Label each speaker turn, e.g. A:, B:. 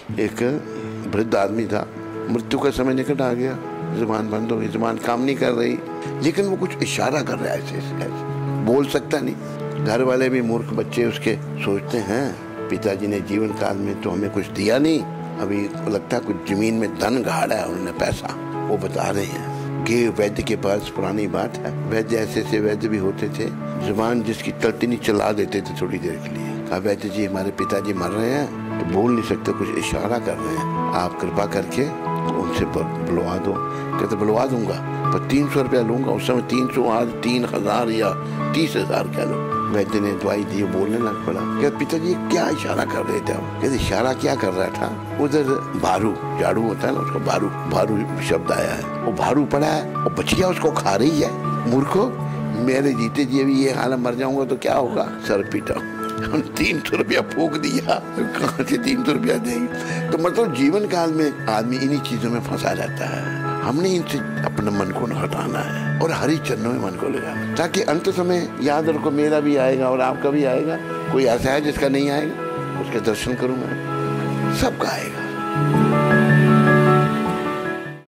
A: एक वृद्ध आदमी था, मृत्यु का समय निकट आ गया, जुबान बंद हो गई, जुबान काम नहीं कर रही, लेकिन वो कुछ इशारा कर रहा है, ऐसे बोल सकता नहीं। घर वाले भी मूर्ख बच्चे उसके सोचते हैं पिताजी ने जीवन काल में तो हमें कुछ दिया नहीं, अभी लगता है कुछ जमीन में धन गाड़ा है उन्होंने पैसा। वो बता रहे हैं कि वैद्य के पास पुरानी बात है, वैद्य ऐसे वैद्य भी होते थे, जुबान जिसकी चलती नहीं चला देते थे थोड़ी देर के लिए। कहा वैद्य जी हमारे पिताजी मर रहे हैं तो बोल नहीं सकते, कुछ इशारा कर रहे हैं, आप कृपा करके उनसे बुलवा दो। कहते बुलवा दूंगा पर 300 रुपया लूंगा। उस समय 300 आज 3000 या 30,000 कह लो। वैद्य ने दवाई दी, बोलने लग पड़ा। कहते पिताजी क्या इशारा कर रहे थे आप? कहते इशारा क्या कर रहा था, उधर भारू, झाड़ू होता है ना उसका, भारू भारू शब्द आया है, वो भारू पड़ा है और बचिया उसको खा रही है। मूर्खो, मेरे जीते जी अभी ये हाल मर जाऊंगा तो क्या होगा? सर पीटा, 300 रुपया फूक दिया, कहाँ से 300 रुपया देंगे? तो मतलब जीवन काल में आदमी इन्हीं चीजों में फंसा रहता है। हमने इनसे अपने मन को न हटाना है और हरि चरणों में मन को लगाना, ताकि अंत समय याद रखो मेरा भी आएगा और आपका भी आएगा। कोई ऐसा है जिसका नहीं आएगा? उसके दर्शन करूंगा, सबका आएगा।